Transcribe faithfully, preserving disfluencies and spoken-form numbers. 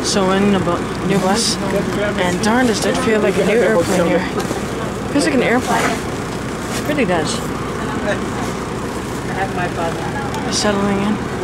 So we're in a bu new bus, and darn, does it feel like a new airplane here. Feels like an airplane. It really does. I have my father. Settling in.